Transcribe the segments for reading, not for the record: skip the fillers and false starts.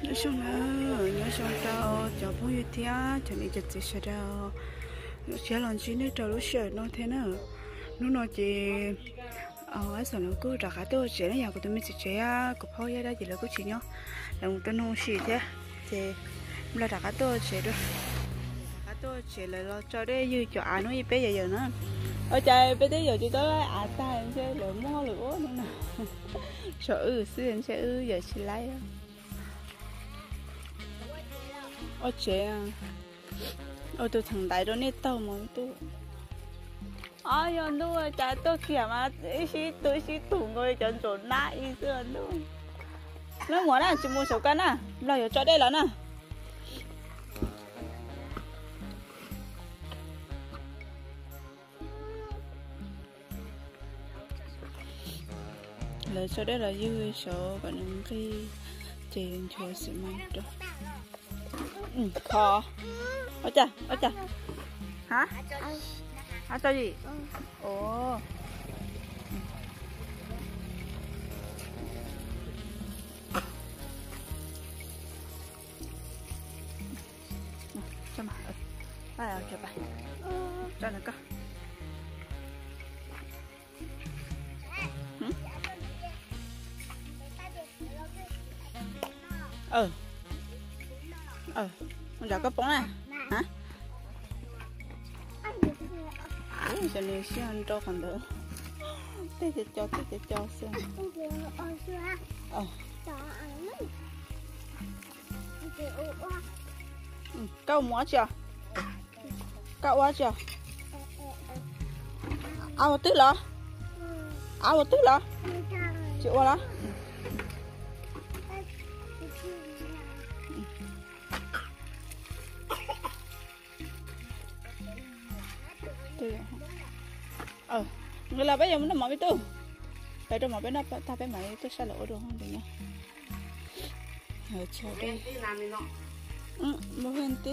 nhớ xong nữa nhớ xong đâu cho bố yêu thia cho nên chật chật sợ đâu chỉ làm chi nữa cho lúc sợ nó thế nữa nó nói chị ấy sao nó cứ trả cả tôi chị nó nhà của tôi mới chị á củaพ่อ vậy đó chị là cứ chị nhá là một cái nông sĩ thế chị là trả cả tôi chị đó cả tôi chị là lo cho đấy như cho ai nói bé giờ nữa ở trời bé tới giờ chị tới ta em sẽ lựa mua lựa nữa nè sợ xưa em sẽ giờ chị lấy ở chị ở tôi thằng đại đó nét tao mà tôi giờ tôi chả tôi kia mà tôi tủ ngồi chân trốn lại xưa tôi nó muốn à chỉ mua số cân à lời cho đây là nè lời cho đây là dư số và những cái tiền cho sự may đó khó ở chà hả cho gì ồ cho mà bài cho bài cho nó cơ con chó có bóng à hả cho nên sẽ ăn cho còn đỡ thế thì cho xem cậu mua chưa cậu mua chưa ao tức là chịu qua đó người là bây giờ nó mở cái tu bây giờ mở bên nó ta bên mày tôi sẽ lỗ được không được nhá ở chỗ đây mua hơn tí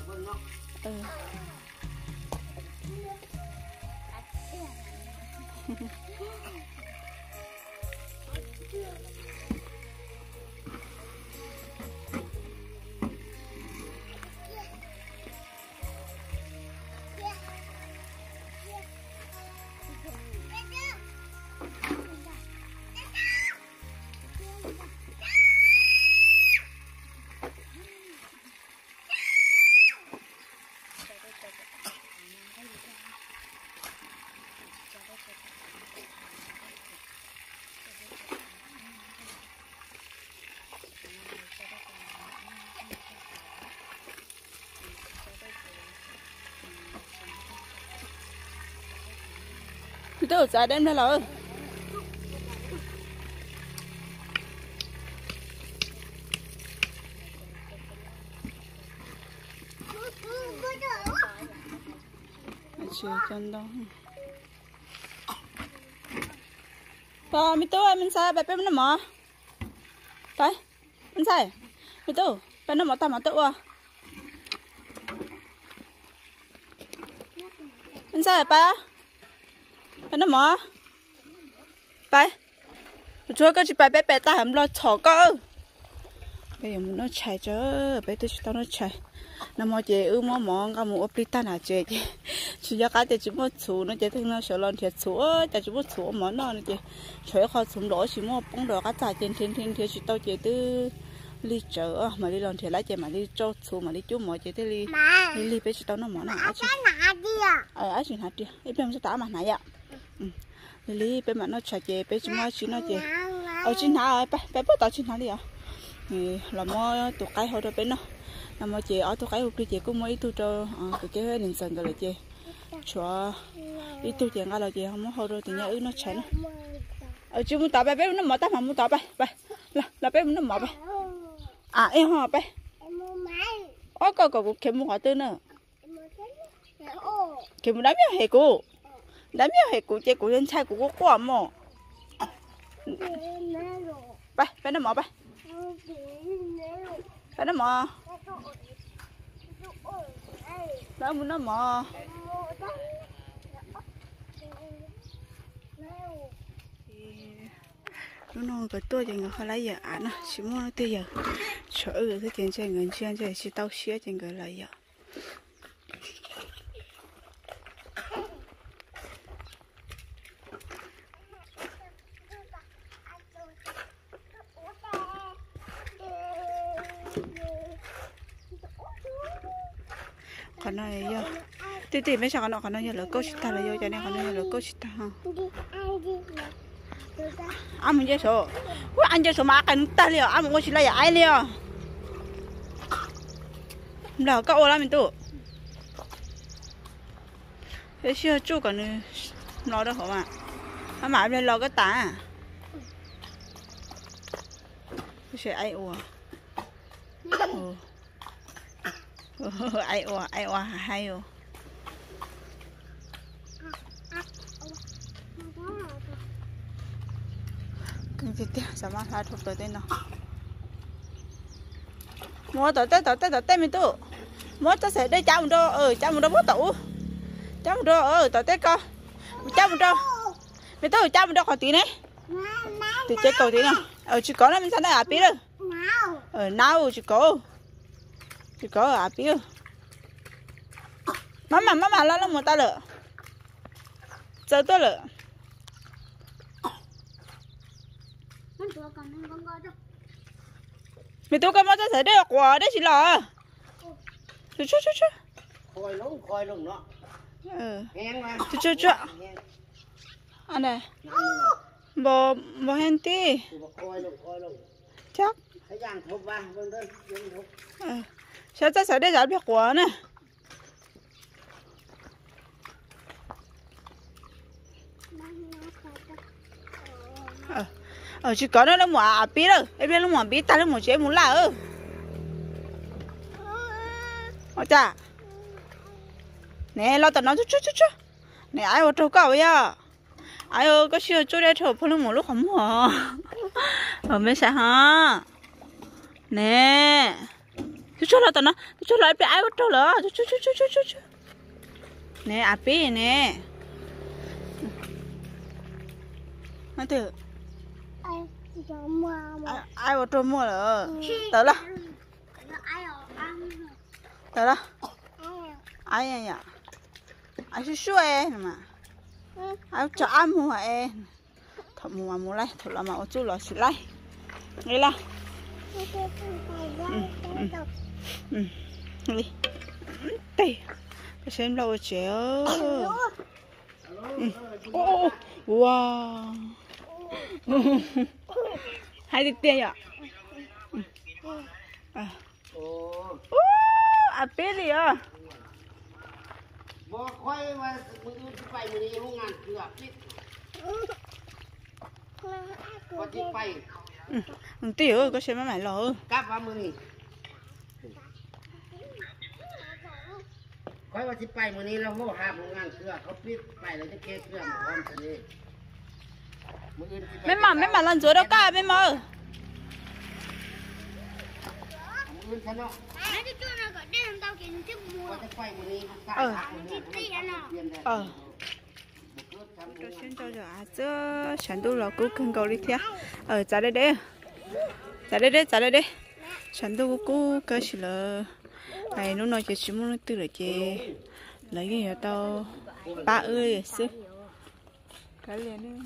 tôi ở đem ra rồi chưa chân đâu rồi mình tôi mình sai bé nó mở đấy mình sai mình tôi bé nó mở tao mở tự à mình sai bé nó mở bé chúa có chỉ bé ta hầm lo chó cơ bây giờ mình nó chạy chứ bé tôi tao nó chạy nó mua chị mua cái mua ốp ta nào chị chỉ cho cái chị mua chủ nó chị thấy nó sợ lon thiệt chủ chị mua chủ món nó chị chơi khó súng đó chỉ mua bông đồ cái tài thiên thì chị tao chị từ đi chợ mà đi lon thiệt lấy chị mà đi cho chủ mà đi chú mọi chị tới đi bé chị tao nó món nào chị ấy chị hạt đi ấy bé sẽ tao mà này ạ đi bé mà nó chạy chị bé chỉ mua chị nó chị ở trên nào bé bắt tao trên nào đi à là mua tụi cái hồi đó bé nó làm mà chị ở tụi cái đi chị cũng mới tu cho cái đình sân rồi chị cho đi tu chị ngay là chị không có hồi rồi thì nhớ nó chạy nó ở chứ muốn tao bé nó mở tao mà muốn tao bé là bé nó mở bé em hả bé có kiếm một quả tư nữa kiếm một đám nhau hệ chị của lên trai của cô quả mà bé nó mở bé nó mở đó muốn nó mở nó cái tôi thì người họ lấy giờ ăn á chỉ muốn nó tiêu giờ sợ rồi cái tiền chơi người chơi chơi chỉ tao xía trên người lấy giờ còn này giờ tí mấy sao còn nó giờ là coach ta là giờ cho nên còn nó là coach ta ha ăn mình chơi số ăn chơi số mà ăn ta liền ăn một cái là ai liền là các ô là mình tụ thế chưa chú còn nó đâu hả mà mà bên lo cái tả sẽ ai ô ai ô hay ô cái gì thế sao mà hai thục tới đây nào mua tới mình tụ mua tới sẽ đây cháu một đô cháu một đô bút tủ cháu một đô tới đây co cháu một đô mình tụ cháu một đô khỏi tí này thì chơi cầu tí nào chỉ có là mình sang đây à biết rồi nào chỉ có à biết má lo một ta lợ giờ tôi lợ mày tôi cầm nó thấy đây là quả đấy chỉ là chú khôi luôn đó chú anh này bò hen tí chắc sao ta sẽ đây là biết quả nè chỉ có nó mà à biết rồi em biết nó mà biết ta nó một chế muốn là cha nè lo tao nói chút nè ai ở trong cầu vậy ai ơi có chưa chỗ đây thở phong một lúc không hả ở mấy sao hả nè chút lo tao nói chút lại bị ai ở trong lỡ chút nè à biết nè nói thử ai vào trong mua rồi tới là ai à ai xui xui mà ai cho ăn mua em thật mua lại thật là mà ở chỗ là xịt lại đây là đi đây xem đâu chéo wow hai đứa tiền ạ à biết gì à bò khoai mà mình phải mình đi không ngàn chưa biết có chỉ phải tí ơi có xem mấy mày lo cáp vào mình khoai mà chỉ phải mình đi là hô hà một ngàn chưa không biết phải là cái kia chưa mà con thế này mấy mà lần dưới đâu cả mấy mà tôi xin cho giờ chứ chẳng đủ là cứ cần cầu đi theo trả đây đấy chẳng đủ cứ cái gì là này nó nói chỉ muốn từ là chị lấy cái gì tao ba ơi xứ cái liền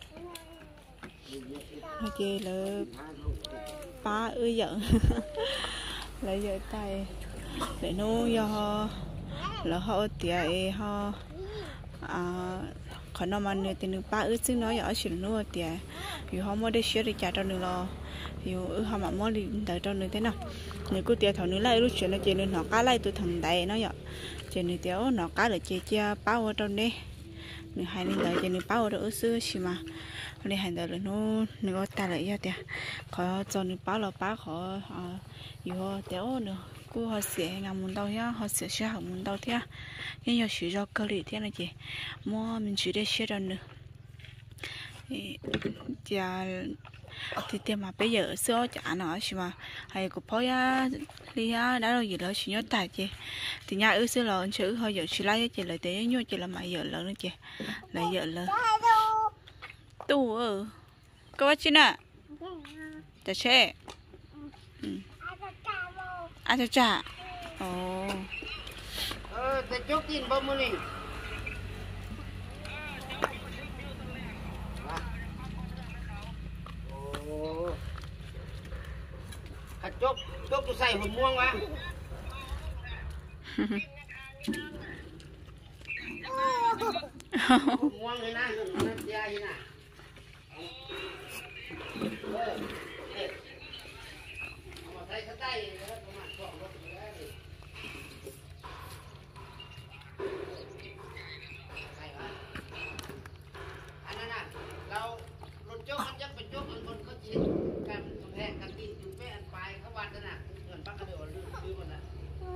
chị là ba ơi giận lấy giờ tay để nó do là họ tiệt họ còn nó mà người thì ba ơi xứ nói ở xứ nó tiệt vì họ mới đi xứ đi trả cho nữa lo vì họ mà mới đi đợi cho nữa thế nào người cứ tiệt thằng nữa lại lúc chuyện nó chơi nên họ cá lại tôi thằng đầy nó vậy chơi nữa tiệt nó cá là chơi chia bao ở trong đây người hai nên đợi chơi nữa bao ở xứ xí mà này hành đời nó nó ta lại ra tiệt họ cho nó báo là báo họ yêu téo nữa cô họ sẽ ngắm muốn đâu nhá họ sẽ học muốn đâu thế nhưng giờ chỉ cho cơ lý thế này chị mua mình chỉ để xe nữa thì tiền mà bây giờ xưa chả nói chứ mà hay của phơi đi đã rồi gì đó chỉ nhớ tài chị thì nhà ư xưa là chữ hơi giờ chỉ lấy chị lại thế nhớ chị là mày giờ lớn nữa chị lại giờ lớn tu có bắt chín à chả chê ăn cho chả ồ แต่จุกกินบ่มื้อนี้โอ้ขัดจุกกูใส่หุ่นม่วงวะม่วงเลยนะหุ่นนั่นยายนะเอามาใส่ใต้แล้วประมาณ2 รถแล้วอันนั้นน่ะเรารถโจ๊กมันจะเป็นโจ๊กมันคนเขาจีนกันแพงกันตีนอยู่แป้นปลายเขาวัดน่ะเงินปักกระโดดลืมมันน่ะ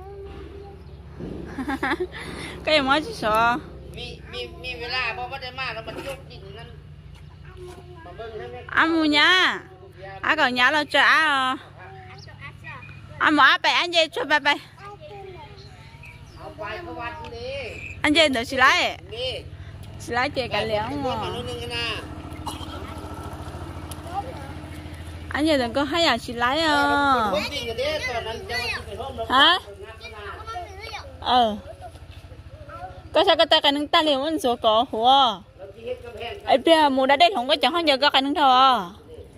cái gì mới chứ sợ มีเวลาเพราะว่าได้มาแล้วมันโจ๊กกินนั่นมาเบิ่งได้ไหม ăn mua nha ăn còn nhà lo cho ăn ăn mà bé ăn gì cho bé bé เอาไปเขาวัดนี่ ăn gì được xí lái นี่ xí lái chơi cả liếng มา mà นึงกันนะ ăn gì đừng có hay là xí lái à ผมกินกันเด้ตอนนั้นจะไปห้องเรา hả có sao cái ta nâng ta liền muốn số có hùa ấy bây mùa đã đến không có chẳng bao giờ có cái nâng thò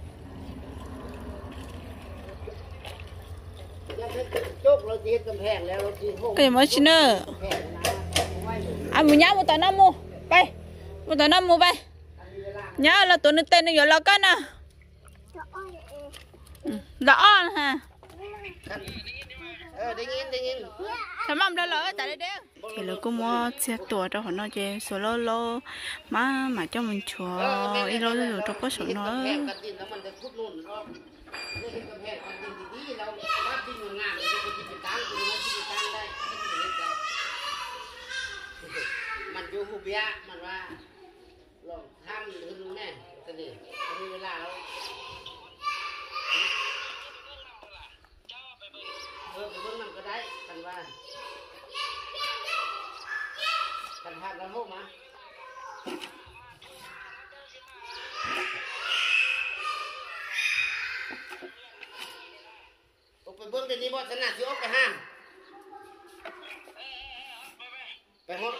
cái mới xin nữa à mùa nhá mùa tao năm mùa bay mùa tao năm mùa bay nhá là tụi nó tên nó giờ là cái nè đỏ hả sao mắm đó lỡ tại đây đấy thì là cô mua xe tuổi cho họ nói chơi số lô lô mà cho mình chùa ít lô rồi cho có số nó มันอยู่หูเบี้ยมันว่าลองทำหรือรู้แน่ก็ดีมีเวลาแล้วไปเบิ่งมันก็ได้กันว่ากันพากันเข้ามาไปเบิ่งเดี๋ยวนี้บ่ถนัดสิออกไปห้างไปห้อง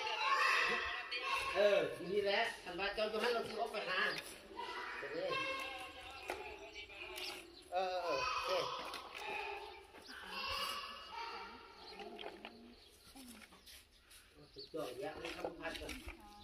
นี่แหละคันว่าเจ้าตัวนั้นเราสิออกไปหาโอเคจ่อยยะมันทำพัดกัน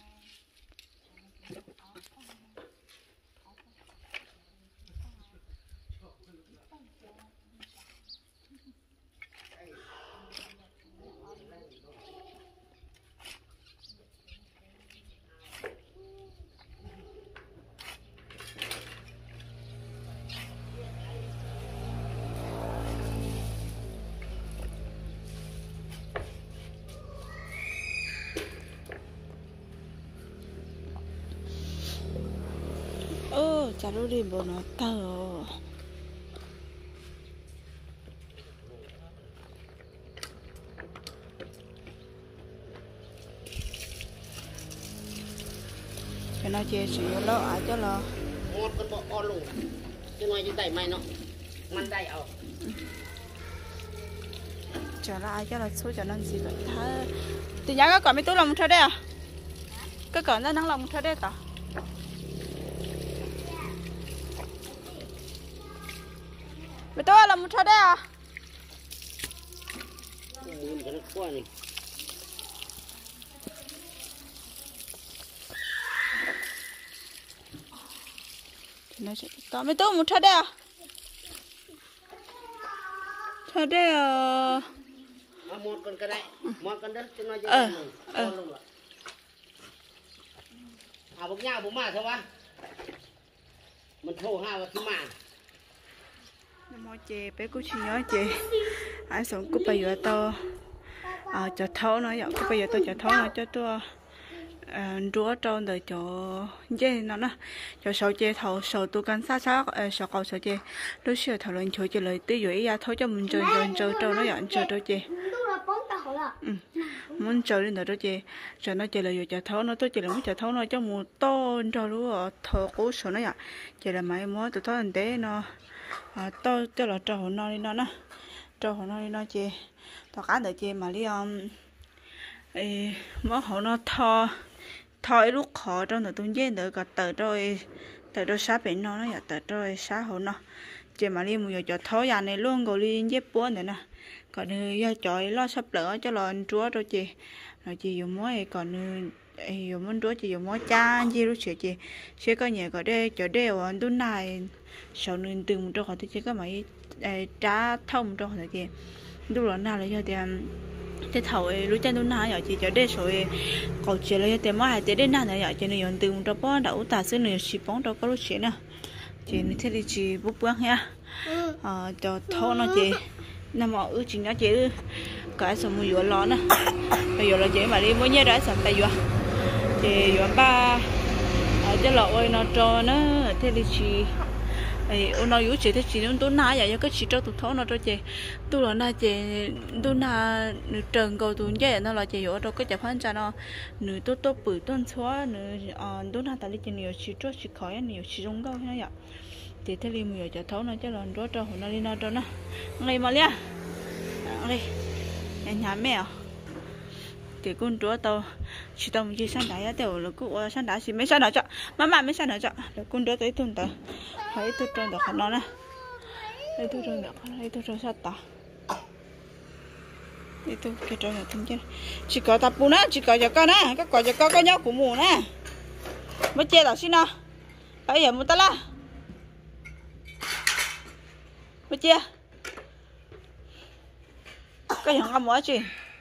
chả lúc đi bộ nó tờ cái nó chia sẻ lo à cho lo một con bọ on lủng chứ nói như đẩy mày nóมันได้เอา trở lại cho là số cho nó gì vậy thế thì nhá có mấy túi lòng theo đây à cái cỡ nó nắng lòng theo đây cả mấy túi lòng theo đây à nó sẽ to mấy túi một theo đây à theo đây à một con cái này một con đất cho nó dễ à bốc nhau bốc mà sao ba mình thô ha và thứ mà mua chè bé cô chỉ nhớ chè ai sống cô bây giờ to cho thấu nó vậy cô bây giờ tôi cho thấu nó cho tôi rúa trâu đời cho dê nó cho sầu chè thầu sầu tôi cắn sát sát sầu cầu sầu chè lúc xưa thầu lên chơi chè lời tí dũi ra thôi cho mình chơi trâu nó dọn chơi trâu chè muốn chờ đến đó chị chờ nó chị là vừa chờ thấu nó tôi chị là muốn chờ thấu nó cho một to cho lúa thở cố sợ nó vậy chị là mấy món tụi anh để nó to cho là trâu nó đi nó trâu nó đi nó chị tao cá để chị mà đi món họ nó thò thò lúc họ trong là tôi dễ đỡ cả tờ rồi sát bên nó vậy tờ rồi sát họ nó chị mà đi mua cho thó nhà này luôn rồi đi dép bún này nè còn giờ chọi lo sắp lỡ cho lo anh chúa rồi chị dùng mối còn dùng món chúa chị dùng mối cha gì lúc chị sẽ có nhà có đây cho đây ở đun này sau nên từng cho họ thì chỉ có mấy trả thông cho họ chị lúc đó nào là giờ thì thế thầu lúc chân đun này giờ chị cho đây rồi còn chị là tiền mà hai tiền đến nào này giờ chị này dùng từng cho bón đậu tả xứ này chỉ bón cho có lúc chị nè chị này thế thì chị bút bút ha cho thô nó chị nằm ở chị nhỏ chị cái xong mua vừa lo nè bây giờ là chị mà đi mua nhớ đã xong tay vừa chị vừa ba cái lọ ơi nó cho nó thế thì chị nó yếu chị thế chị nó tôi nãy vậy cái chị cho tụi thô nó cho chị tôi là na chị tôi na trần cầu tôi vậy nó là chị ở đâu cái chập phán cho nó nửa tôi bự tôi xóa nửa tôi na tại chị nhiều chị cho chị khỏi nhiều chị giống câu thế vậy thì thế li mười cho thấu nó cho lần đó cho nó đi nó cho nó ngay mà lia đây nhà mẹ thì con chúa tao chỉ tao chỉ sang đá tiểu là cụ sang đá chỉ mấy sang đá chợ má mấy sang đá chợ để con chúa tới tuần tới thấy tôi trông được nó nè thấy tôi trông được thấy tôi trông sát tao thì tôi cái trông là thằng chứ chỉ có tập bún á chỉ có cho con á cái quả cho con cái nhau của mù nè mới chia tao xin nào bây giờ mua ta la mới chia cái hàng ăn mua gì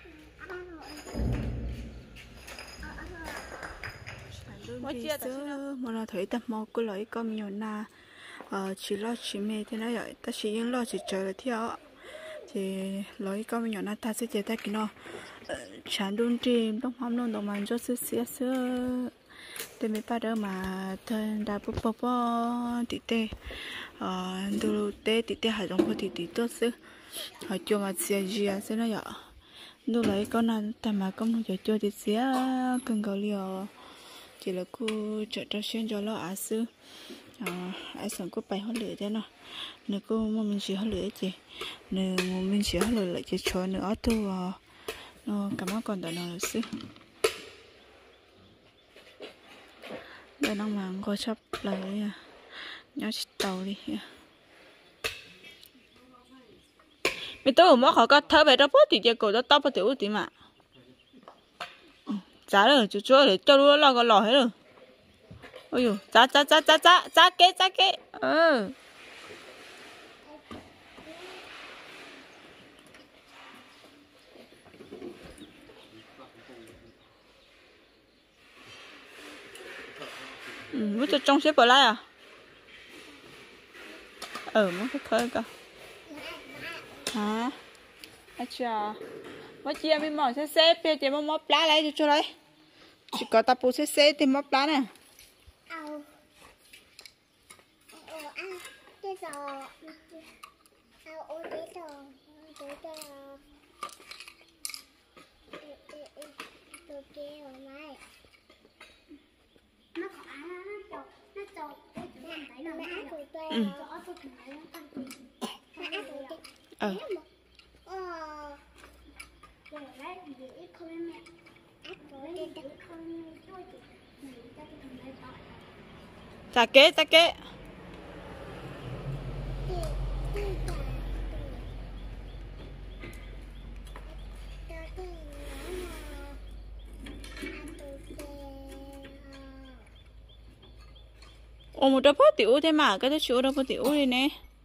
mới chia mà nó thấy tập mò cứ lấy con nhiều na chỉ lo chỉ mê thế này vậy ta chỉ những lo chỉ chờ là theo thì lấy con nhiều na ta sẽ chế ta cái nó chán đun chìm đông hom luôn đông man cho sữa thì mấy ba đứa mà thân đã bố tí tê đồ tê tí tê hải giống có tí tốt chứ họ cho mà xia gì à thế nó vậy đồ lấy con ăn ta mà con không cho thì xia cần cầu liều chỉ là cô chợ cho xuyên cho nó à sư ai sống có bài hóa lửa thế nào nếu cô mà mình chỉ hóa lửa chị nếu mình chỉ hóa lửa lại chỉ cho nữa thôi nó cảm ơn con đã nói sư đây nó mà coi sắp lại nhớ tàu đi mình tôi muốn họ có thở về đó bớt thì chỉ cổ đó tao bớt tiểu tí mà giá rồi chú để cho nó lo cái lò hết rồi ôi dù giá kế muốn cho trong xếp vào lại à muốn cái khơi cơ hả अच्छा mới chia mình mỏ xếp bây giờ mà móp lá lấy cho đấy chỉ có tập bù xếp thì móp lá nè ta kế một đôi bát tiểu thế mà cái chỗ đôi bát tiểu đi nè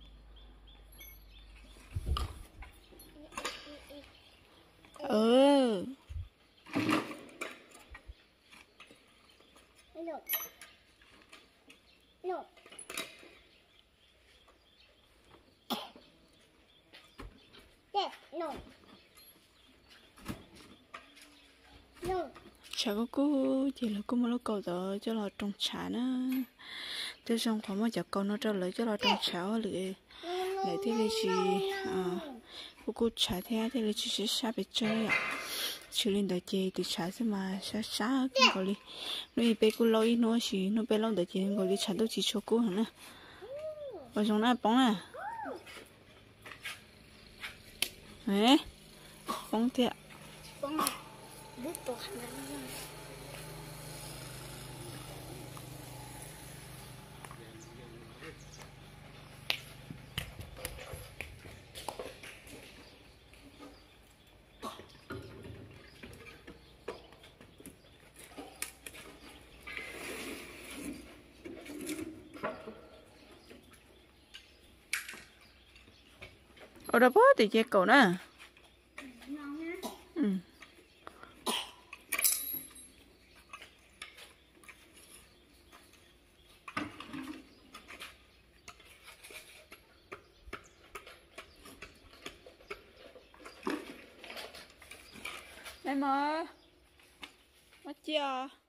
chả có cô chỉ là cô mà nó cầu đó cho là trồng chả nữa thế xong khoảng mà chả con nó cho lấy cho là trồng cháo lưỡi để thế thì chị cô trả thế thì là chỉ sẽ xa bị chơi ạ chỉ lên đời chơi thì trả thế mà xa cái gọi đi nuôi bé cô lôi nuôi gì nuôi bé lâu đời chơi gọi đi trả đâu chỉ cho cô hả nè bây giờ nó bóng à đấy bóng thiệt bóng biết tổ hành ở đâu bớt thì chơi cậu nè ừ em ơi mất chưa